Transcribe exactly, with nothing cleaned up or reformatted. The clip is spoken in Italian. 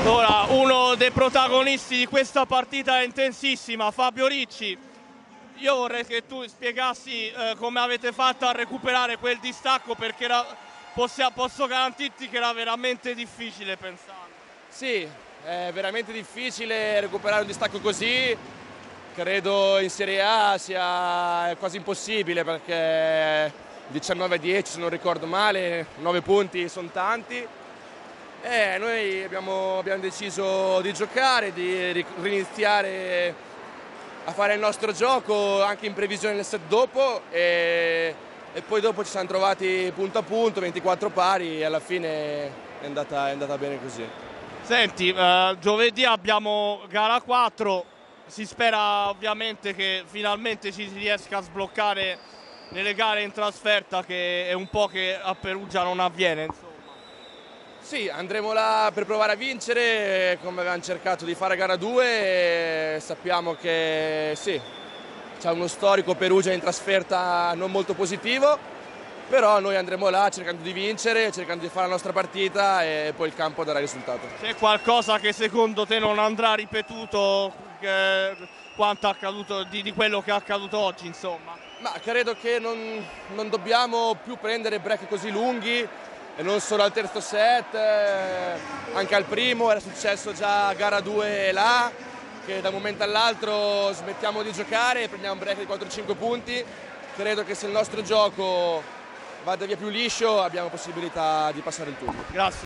Ora, uno dei protagonisti di questa partita intensissima, Fabio Ricci. Io vorrei che tu spiegassi eh, come avete fatto a recuperare quel distacco, perché era, possia, posso garantirti che era veramente difficile pensare. Sì, è veramente difficile recuperare un distacco così. Credo in Serie A sia quasi impossibile, perché diciannove a dieci, se non ricordo male, nove punti sono tanti. E noi abbiamo, abbiamo deciso di giocare, di riniziare a fare il nostro gioco anche in previsione del set dopo, e, e poi dopo ci siamo trovati punto a punto, ventiquattro pari, e alla fine è andata, è andata bene così. Senti, eh, giovedì abbiamo gara quattro, si spera ovviamente che finalmente ci si riesca a sbloccare nelle gare in trasferta, che è un po' che a Perugia non avviene, insomma. Sì, andremo là per provare a vincere come avevamo cercato di fare a gara due. Sappiamo che sì, c'è uno storico Perugia in trasferta non molto positivo, però noi andremo là cercando di vincere, cercando di fare la nostra partita, e poi il campo darà il risultato. C'è qualcosa che secondo te non andrà ripetuto eh, quanto accaduto, di, di quello che è accaduto oggi, insomma? Ma credo che non, non dobbiamo più prendere break così lunghi, e non solo al terzo set, eh, anche al primo era successo già a gara due là, che da un momento all'altro smettiamo di giocare e prendiamo un break di quattro cinque punti. Credo che se il nostro gioco vada via più liscio abbiamo possibilità di passare il turno. Grazie.